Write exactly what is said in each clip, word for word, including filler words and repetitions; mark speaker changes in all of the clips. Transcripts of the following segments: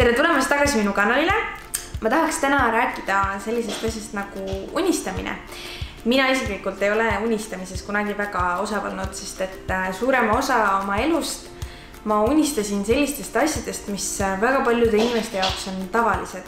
Speaker 1: tere tulemast tagasi minu kanalile. Ma tahaks täna rääkida sellisest asjast nagu unistamine. Mina isiklikult ei ole unistamises kunagi väga osav olnud, sest et suurema osa oma elust ma unistasin sellistest asjadest, mis väga paljude inimeste jaoks on tavalised.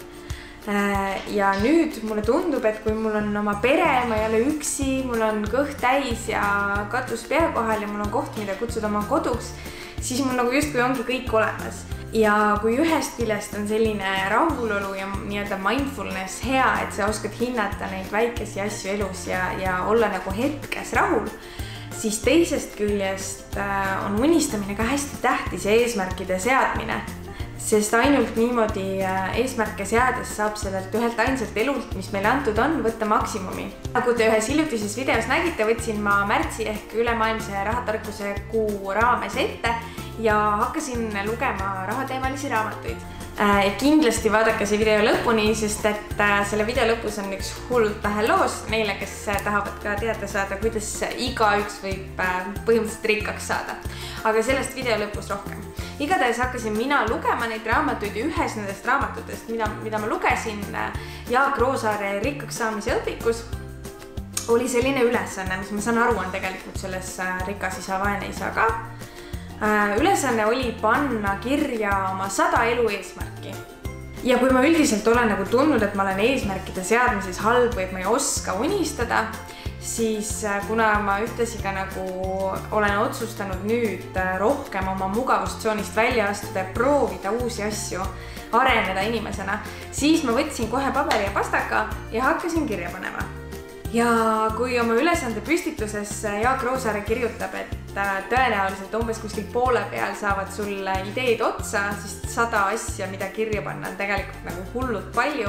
Speaker 1: Ja nüüd mulle tundub, et kui mul on oma pere, ma ei ole üksi, mul on kõht täis ja katus pea kohal ja mul on koht, mida kutsuda oma koduks, siis mul nagu justkui ongi kõik olemas. Ja kui ühest küljest on selline rahulolu ja nii-öelda mindfulness hea, et sa oskad hinnata neid väikesi asju elus ja, ja olla nagu hetkes rahul, siis teisest küljest on unistamine ka hästi tähtis ja eesmärkide seadmine. Sest ainult niimoodi eesmärke seades saab sellelt ühelt ainsalt elult, mis meile antud on, võtta maksimumi. Nagu te ühes hiljutises videos nägite, võtsin ma märtsi ehk ülemaailmse rahatarkuse kuu raames ette ja hakkasin lugema rahateemalisi raamatuid. Kindlasti vaadake see video lõpuni, sest et selle video lõpus on üks hullult vähe loos neile, kes tahavad ka teada saada, kuidas igaüks võib põhimõtteliselt rikkaks saada. Aga sellest video lõpus rohkem. Igatahes hakkasin mina lugema neid raamatuid ja ühes nendest raamatutest, mida, mida ma lugesin Jaak Roosaare rikkaks saamise õpikus, oli selline ülesanne, mis ma saan aru on tegelikult selles rikas isa, vaene isa ka. Ülesanne oli panna kirja oma sada elu eesmärki. Ja kui ma üldiselt olen nagu tundnud, et ma olen eesmärkide seadmises halb või et ma ei oska unistada, siis kuna ma ühtlasi ka nagu olen otsustanud nüüd rohkem oma mugavustsoonist välja astuda ja proovida uusi asju, areneda inimesena, siis ma võtsin kohe paberi ja pastaka ja hakkasin kirja panema. Ja kui oma ülesande püstituses Jaak Roosaare kirjutab, et tõenäoliselt umbes kuskil poole peal saavad sul ideed otsa, sest sada asja, mida kirja panna on tegelikult nagu hullult palju,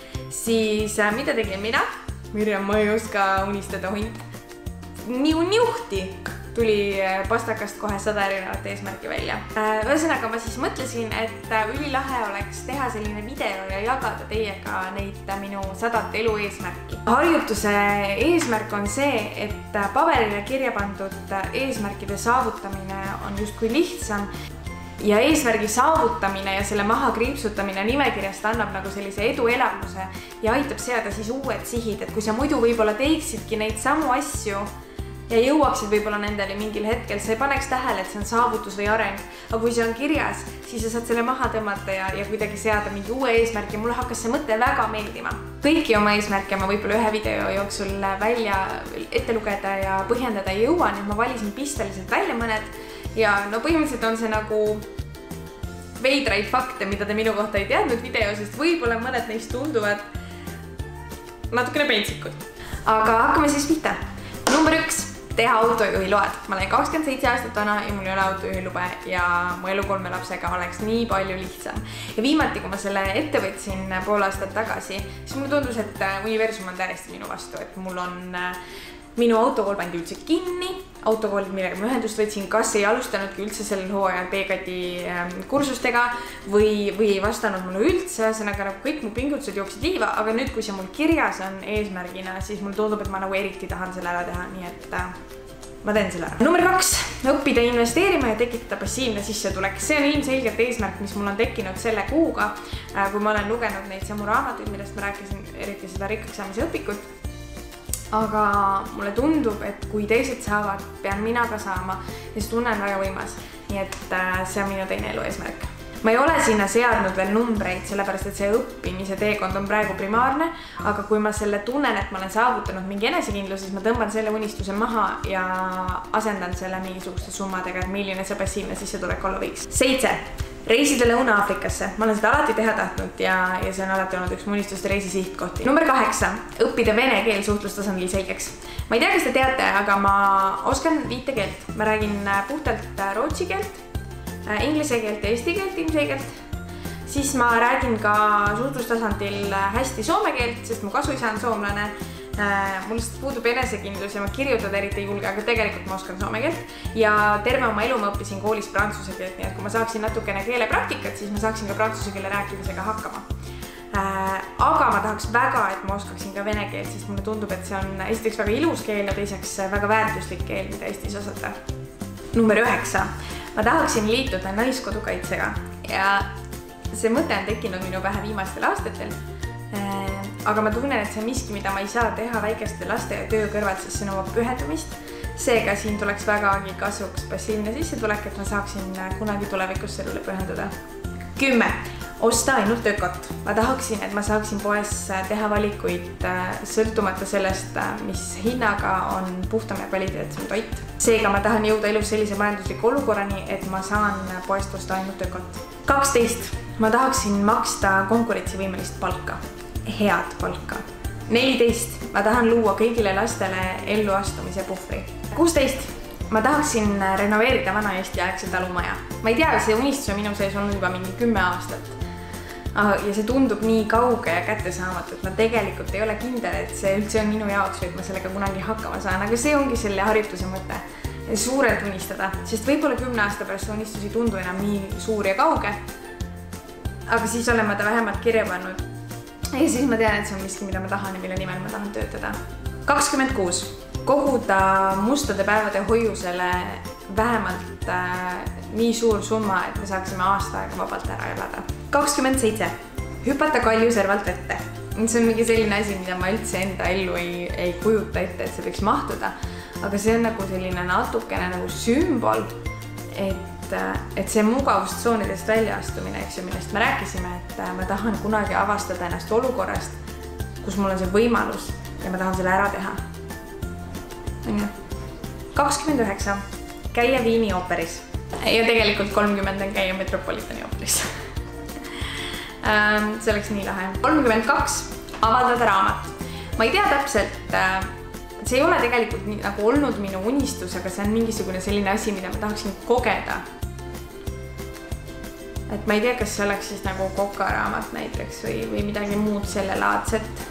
Speaker 1: siis mida tegin mina? Mirjam, ma ei oska unistada hunt. Niu niuhti tuli pastakast kohe sada erinevat eesmärki välja. Ühesõnaga ma siis mõtlesin, et ülilahe oleks teha selline video ja jagada teiega neid minu sadat elu eesmärki. Harjutuse eesmärk on see, et paberile kirja pandud eesmärkide saavutamine on justkui lihtsam ja eesmärgi saavutamine ja selle maha kriipsutamine nimekirjast annab nagu sellise edu elamuse ja aitab seada siis uued sihid, et kui sa muidu võib-olla teeksidki neid samu asju ja jõuaksid võib-olla nendele mingil hetkel, sa ei paneks tähele, et see on saavutus või areng. Aga kui see on kirjas, siis sa saad selle maha tõmmata ja, ja kuidagi seada mingi uue eesmärgi. Mulle hakkas see mõte väga meeldima. Kõiki oma eesmärke ma võib-olla ühe video jooksul välja ette lugeda ja põhjendada ei jõua, nii ma valisin pisteliselt välja mõned. Ja no põhimõtteliselt on see nagu veidraid fakte, mida te minu kohta ei teadnud video, sest võib-olla mõned neist tunduvad natukene pentsikud. Aga hakkame siis pihta. Number üks. Teha autojuhi load. Ma olen kakskümmend seitse aastat vana ja mul ei ole autojuhi lube ja mu elu kolme lapsega oleks nii palju lihtsam. Ja viimati, kui ma selle ette võtsin pool aastat tagasi, siis mulle tundus, et universum on täiesti minu vastu, et mul on minu autokool pandi üldse kinni, autokoolid, millega ma ühendust võtsin, kas ei alustanudki üldse sellel hooajal B-kati kursustega või, või ei vastanud mulle üldse, ühesõnaga nagu kõik mu pingutused jooksid liiva, aga nüüd, kui see mul kirjas on eesmärgina, siis mul tundub, et ma nagu eriti tahan selle ära teha, nii et ma teen selle ära. Number kaks. Õppida investeerima ja tekitada passiivne sissetulek. See on ilmselgelt eesmärk, mis mul on tekkinud selle kuuga, kui ma olen lugenud neid samu raamatuid, millest ma rääkisin, eriti seda rikkaks saamise õpikut. Aga mulle tundub, et kui teised saavad, pean mina ka saama ja see tunne on väga võimas. Nii et see on minu teine elu eesmärk. Ma ei ole sinna seadnud veel numbreid, sellepärast et see õppimise teekond on praegu primaarne, aga kui ma selle tunnen, et ma olen saavutanud mingi enesekindlus, siis ma tõmban selle unistuse maha ja asendan selle mingisuguste summadega, et milline see passiivne sissetulek olla võiks. Seitse. Reisida Lõuna-Aafrikasse. Ma olen seda alati teha tahtnud ja, ja see on alati olnud üks mu unistuste reisi sihtkohti. Number kaheksa. Õppida vene keel suhtlustasandil selgeks. Ma ei tea, kas te teate, aga ma oskan viite keelt. Ma räägin puhtalt rootsi keelt, inglise keelt ja eesti keelt ilmselgelt. Siis ma räägin ka suhtlustasandil hästi soome keelt, sest mu kasuisa on soomlane. Mul lihtsalt puudub enesekindlus ja ma kirjutada eriti ei julge, aga tegelikult ma oskan soome keelt. Ja terve oma elu ma õppisin koolis prantsuse keelt, nii et kui ma saaksin natukene keelepraktikat, siis ma saaksin ka prantsuse keele rääkimisega hakkama. Aga ma tahaks väga, et ma oskaksin ka vene keelt, sest mulle tundub, et see on esiteks väga ilus keel ja teiseks väga väärtuslik keel, mida Eestis osata. Number üheksa. Ma tahaksin liituda Naiskodukaitsega ja see mõte on tekkinud minu pähe viimastel aastatel. Aga ma tunnen, et see on miski, mida ma ei saa teha väikeste laste ja töö kõrvalt, sest see nõuab pühendumist. Seega siin tuleks vägagi kasuks passiivne sissetulek, et ma saaksin kunagi tulevikus sellele pühenduda. Kümme. Osta ainult ökot. Ma tahaksin, et ma saaksin poes teha valikuid sõltumata sellest, mis hinnaga on puhtam ja kvaliteetsem toit. Seega ma tahan jõuda elus sellise majandusliku olukorrani, et ma saan poest osta ainult ökot. kaksteist. Ma tahaksin maksta konkurentsivõimelist palka. Head palka. neliteist. Ma tahan luua kõigile lastele elluastumise puhvri. kuusteist. Ma tahaksin renoveerida vana Eesti aegse talumaja. Ma ei tea, see unistus on minu sees olnud juba mingi kümme aastat. Ja see tundub nii kauge ja kättesaamatu, et ma tegelikult ei ole kindel, et see üldse on minu jaoks, et ma sellega kunagi hakkama saan. Aga see ongi selle harjutuse mõte. Suurelt unistada, sest võib-olla kümne aasta pärast see unistus ei tundu enam nii suur ja kauge. Aga siis olen ma ta vähemalt kirja pannud. Ja siis ma tean, et see on miski, mida ma tahan ja mille nimel ma tahan töötada. kakskümmend kuus. Koguda mustade päevade hoiusele vähemalt äh, nii suur summa, et me saaksime aasta aega vabalt ära elada. kakskümmend seitse. Hüpata kalju servalt ette. See on mingi selline asi, mida ma üldse enda ellu ei, ei kujuta ette, et see võiks mahtuda. Aga see on nagu selline natukene nagu sümbol, et, et see mugavustsoonidest väljaastumine, eks ju, millest me rääkisime, et ma tahan kunagi avastada ennast olukorrast, kus mul on see võimalus ja ma tahan selle ära teha. kakskümmend üheksa. Käia Viini ooperis. Ja tegelikult kolmkümmend on käia Metropolitani ooperis. See oleks nii lahe. kolmkümmend kaks. Avaldada raamat. Ma ei tea täpselt, see ei ole tegelikult nii, nagu olnud minu unistus, aga see on mingisugune selline asi, mida ma tahaksin kogeda. Et ma ei tea, kas see oleks siis nagu kokaraamat näiteks või, või midagi muud selle laadset.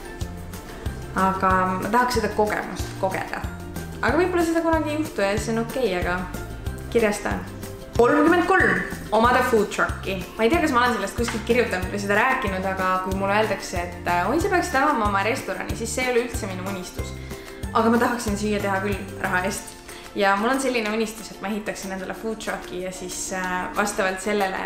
Speaker 1: Aga ma tahaks seda kogemust kogeda. Aga võib-olla seda kunagi ei juhtu ja see on okei, aga kirjastan. kolmkümmend kolm. Omada food trucki. Ma ei tea, kas ma olen sellest kuskilt kirjutanud või seda rääkinud, aga kui mulle öeldakse, et oi, sa peaksid avama oma restorani, siis see ei ole üldse minu unistus. Aga ma tahaksin siia teha küll raha eest. Ja mul on selline unistus, et ma ehitaksin endale food trucki ja siis vastavalt sellele,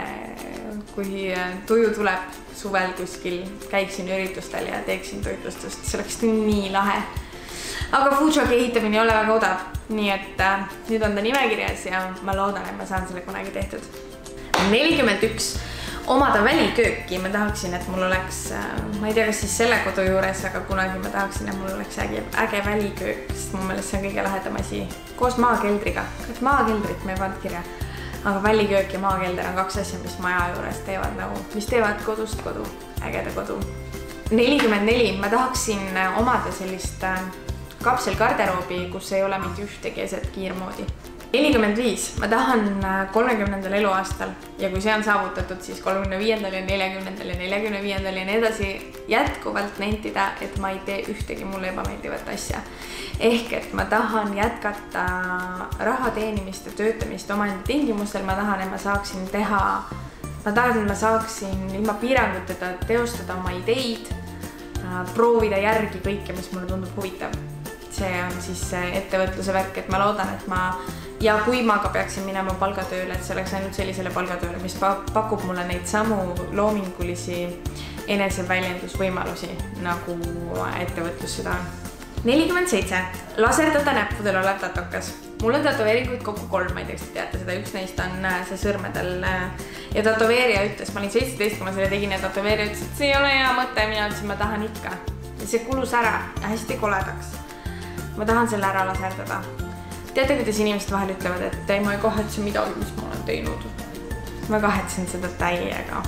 Speaker 1: kui tuju tuleb suvel kuskil, käiksin üritustel ja teeksin toitlustust. See oleks nii lahe. Aga food trucki ehitamine ei ole väga odav. Nii et äh, nüüd on ta nimekirjas ja ma loodan, et ma saan selle kunagi tehtud. nelikümmend üks. Omada välikööki. Ma tahaksin, et mul oleks, äh, ma ei tea, kas siis selle kodu juures, aga kunagi ma tahaksin, et mul oleks äge, äge väliköök, sest mu meelest see on kõige lahedam asi. Koos maakeldriga. Maakeldrit me ei pannud kirja. Aga väliköök ja maakelder on kaks asja, mis maja juures teevad nagu, mis teevad kodust kodu. Ägeda kodu. nelikümmend neli. Ma tahaksin omada sellist äh, kapsel garderoobi, kus ei ole mitte ühtegi eset kiirmoodi. nelikümmend viis. Ma tahan kolmekümnendal eluaastal ja kui see on saavutatud, siis kolmekümne viiendal ja neljakümnendal ja neljakümne viiendal ja nii edasi jätkuvalt nentida, et ma ei tee ühtegi mulle ebameeldivat asja. Ehk et ma tahan jätkata raha teenimist ja töötamist omaenda tingimustel. Ma tahan, et ma saaksin teha, ma tahan, et ma saaksin ilma piiranguteta teostada oma ideid, proovida järgi kõike, mis mulle tundub huvitav. See on siis ettevõtluse värk, et ma loodan, et ma ja kui ma ka peaksin minema palgatööle, et see oleks ainult sellisele palgatööle, mis pakub mulle neid samu loomingulisi eneseväljendusvõimalusi, nagu ettevõtlus seda on. nelikümmend seitse. Laserdada näppudel olev tatokas. Mul on tatoveeringuid kokku kolm, ma ei tea, kas te teate seda, üks neist on see sõrmedel ja tatoveerija ütles, ma olin seitseteist, kui ma selle tegin ja tatoveerija ütles, et see ei ole hea mõte, mina ütlesin, ma tahan ikka. Ja see kulus ära ja hästi koledaks. Ma tahan selle ära laserdada. Teate, kuidas inimesed vahel ütlevad, et ei, ma ei kahetse midagi, mis ma olen teinud. Ma kahetsen seda täiega.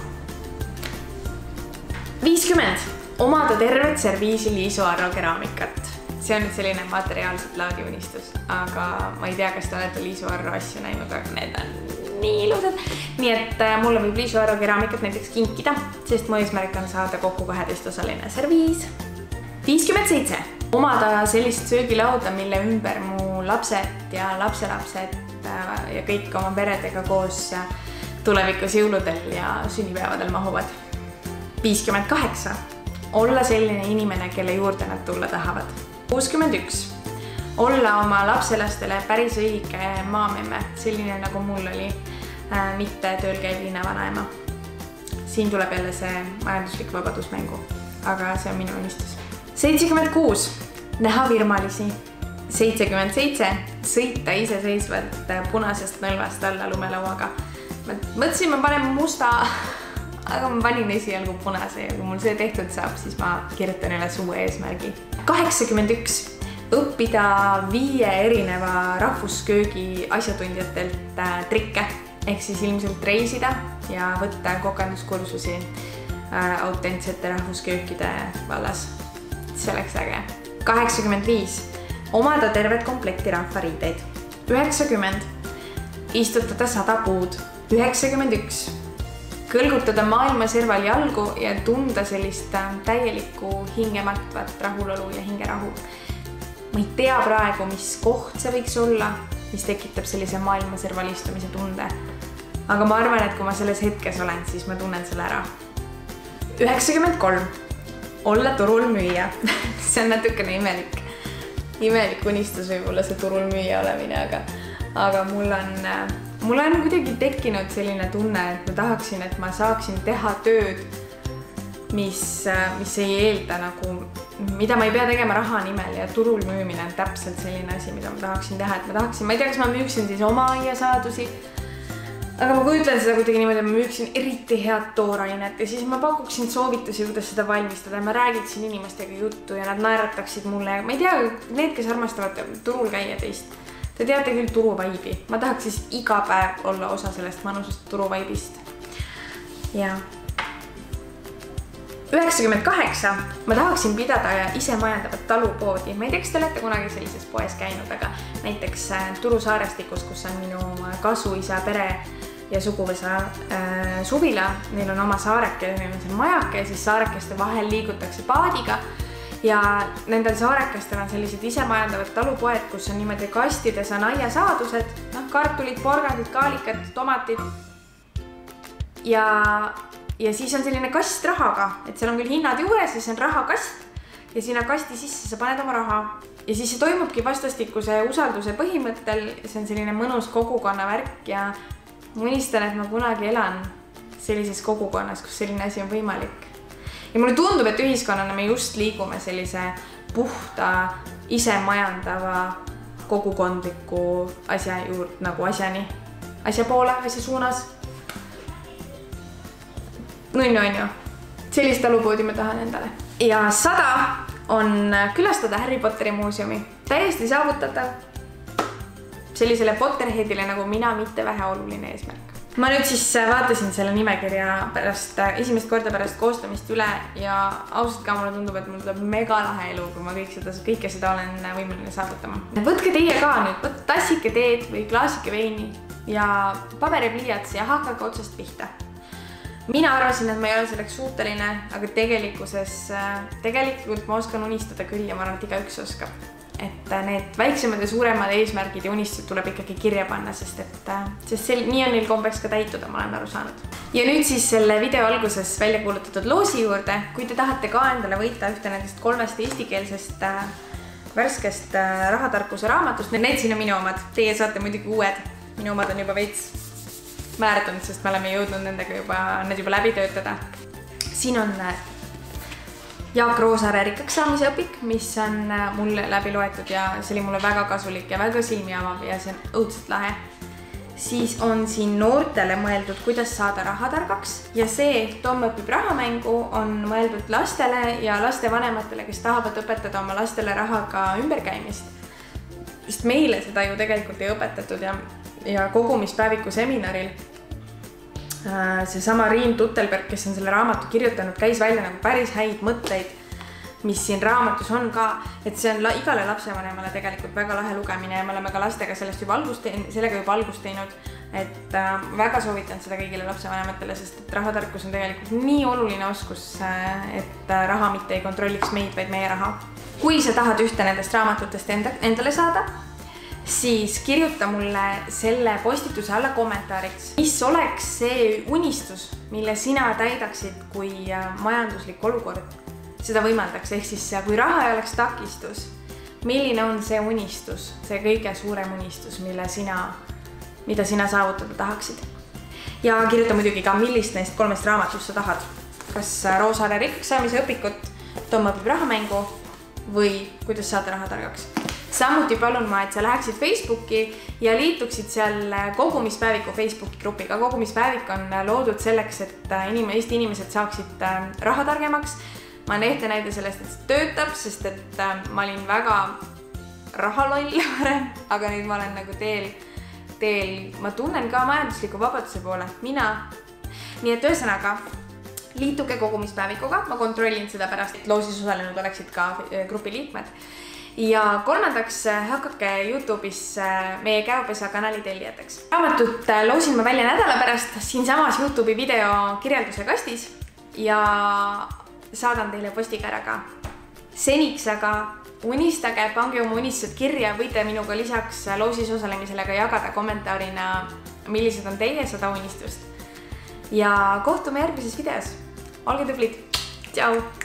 Speaker 1: viiskümmend. Omada tervet serviisi Liisu Arro keraamikat. See on nüüd selline materiaalselt laadi unistus, aga ma ei tea, kas te olete Liisu Arro asju näinud, aga need on nii ilusad. Nii et mulle võib Liisu Arro keraamikat näiteks kinkida, sest mu eesmärk on saada kokku kaheteist-osaline serviis. viiskümmend seitse. Omada sellist söögilauda, mille ümber mu lapsed ja lapselapsed ja kõik oma peredega koos tulevikus jõuludel ja sünnipäevadel mahuvad. viiskümmend kaheksa. Olla selline inimene, kelle juurde nad tulla tahavad. kuuskümmend üks. Olla oma lapselastele päris õige maamemme, selline nagu mul oli, mitte tööl käiv linnavanaema. siin tuleb jälle see majanduslik vabadusmängu, aga see on minu unistus. seitsekümmend kuus. Näha virmalisi. seitsekümmend seitse. Sõita iseseisvalt punasest nõlvast alla lumelauaga. Ma mõtlesin, ma panen musta, aga ma panin esialgu punase ja kui mul see tehtud saab, siis ma kirjutan üles uue eesmärgi. kaheksakümmend üks. Õppida viie erineva rahvusköögi asjatundjatelt trikke, ehk siis ilmselt reisida ja võtta kogemuskursusi autentsete rahvusköökide vallas. See oleks äge. kaheksakümmend viis. Omada tervet komplekti rahvariideid. üheksakümmend. Istutada sada puud. üheksakümmend üks. Kõlgutada maailma serval jalgu ja tunda sellist täielikku hingematvat rahulolu ja hingerahu. Ma ei tea praegu, mis koht see võiks olla, mis tekitab sellise maailma serval istumise tunde. Aga ma arvan, et kui ma selles hetkes olen, siis ma tunnen selle ära. üheksakümmend kolm. Olla turul müüa. See on natukene imelik. Imelik unistus võib-olla see turul müüa olemine, aga, aga mul on, mul on kuidagi tekkinud selline tunne, et ma tahaksin, et ma saaksin teha tööd, mis, mis ei eelda nagu, mida ma ei pea tegema raha nimel ja turul müümine on täpselt selline asi, mida ma tahaksin teha, et ma tahaksin, ma ei tea, kas ma müüksin siis oma aiasaadusi, aga ma kujutlen seda kuidagi niimoodi, et ma müüksin eriti head toorainet ja siis ma pakuksin soovitusi, kuidas seda valmistada ja ma räägiksin inimestega juttu ja nad naerataksid mulle. Ma ei tea, need, kes armastavad turul käia teist, te teate küll turuvaibi. Ma tahaks siis iga päev olla osa sellest mõnusast turuvaibist. Ja üheksakümmend kaheksa. Ma tahaksin pidada ise majandavat talupoodi. Ma ei tea, kas te olete kunagi sellises poes käinud, aga näiteks Turu saarestikus, kus on minu kasuisa pere ja suguvõsa äh, suvila. Neil on oma saareke, neil on see majake ja siis saarekeste vahel liigutakse paadiga. Ja nendel saarekestel on sellised ise majandavad talupoed, kus on niimoodi kastides on aiasaadused, noh, kartulid, porgandid, kaalikad, tomatid. Ja Ja siis on selline kast rahaga, et seal on küll hinnad juures ja see on rahakast ja sinna kasti sisse sa paned oma raha. Ja siis see toimubki vastastikuse usalduse põhimõttel, see on selline mõnus kogukonna värk ja ma unistan, et ma kunagi elan sellises kogukonnas, kus selline asi on võimalik. Ja mulle tundub, et ühiskonnana me just liigume sellise puhta, ise majandava kogukondliku asja juurde nagu asjani, asja poole, asja suunas. Nunn on ju. Sellist talupoodi ma tahan endale. Ja sada on külastada Harry Potteri muuseumi. Täiesti saavutatav sellisele Potterheadile nagu mina mitte vähe oluline eesmärk. Ma nüüd siis vaatasin selle nimekirja pärast, esimest korda pärast koostamist üle ja ausalt ka mulle tundub, et mul tuleb mega lahe elu, kui ma kõik seda, kõike seda olen võimeline saavutama. Võtke teie ka nüüd, võtta tassike teed või klaasike veini ja paberipliiats ja hakake otsast pihta. Mina arvasin, et ma ei ole selleks suuteline, aga tegelikkuses, tegelikult ma oskan unistada küll ja ma arvan, et iga üks oskab. Et need väiksemad ja suuremad eesmärgid ja unistused tuleb ikkagi kirja panna, sest et sest sel, nii on neil kombeks ka täituda, ma olen aru saanud. Ja nüüd siis selle video alguses välja kuulutatud loosi juurde, kui te tahate ka endale võita ühte nendest kolmest eestikeelsest värskest rahatarkuse raamatust, need siin on minu omad, teie saate muidugi uued, minu omad on juba veits määratanud, sest me oleme jõudnud nendega juba, need juba läbi töötada. Siin on Jaak Roosaare rikkaks saamise õpik, mis on mul läbi loetud ja see oli mulle väga kasulik ja väga silmi avav ja see on õudselt lahe. Siis on siin noortele mõeldud, kuidas saada rahatargaks ja see Tom õpib rahamängu on mõeldud lastele ja lastevanematele, kes tahavad õpetada oma lastele rahaga ümberkäimist. Sest meile seda ju tegelikult ei õpetatud ja ja kogumispäeviku seminaril see sama Riin Tuttelberg, kes on selle raamatu kirjutanud, käis välja nagu päris häid mõtteid, mis siin raamatus on ka, et see on igale lapsevanemale tegelikult väga lahe lugemine ja me oleme ka lastega sellest juba algust, sellega juba algust teinud, et väga soovitan seda kõigile lapsevanematele, sest et rahatarkus on tegelikult nii oluline oskus, et raha mitte ei kontrolliks meid, vaid meie raha. Kui sa tahad ühte nendest raamatutest endale saada, siis kirjuta mulle selle postituse alla kommentaariks, mis oleks see unistus, mille sina täidaksid, kui majanduslik olukord seda võimaldaks. Ehk siis, kui raha ei oleks takistus, milline on see unistus, see kõige suurem unistus, mille sina, mida sina saavutada tahaksid. ja kirjuta muidugi ka, millist neist kolmest raamatust sa tahad. Kas Roosaare rikkaks saamise õpikut, Tom õpib rahamängu või kuidas saada rahatargaks. Samuti palun ma, et sa läheksid Facebooki ja liituksid seal kogumispäeviku Facebooki grupiga. Kogumispäevik on loodud selleks, et inim- Eesti inimesed saaksid rahatargemaks. Ma olen ehte näide sellest, et see töötab, sest et ma olin väga rahaloll varem, aga nüüd ma olen nagu teel, teel, ma tunnen ka majandusliku vabaduse poole, mina. Nii et ühesõnaga, liituge kogumispäevikuga, ma kontrollin seda pärast, et loosis osalenud oleksid ka grupi liikmed. Ja kolmandaks hakake YouTube'is meie Käopesa kanali tellijateks. Raamatut loosin ma välja nädala pärast siin samas YouTube'i video kirjelduse kastis ja saadan teile postikäraga. Seniks aga unistage, pange oma unistused kirja, võite minuga lisaks loosis osalemisele ka jagada kommentaarina, millised on teie sada unistust. Ja kohtume järgmises videos. Olge tublid! Tšau!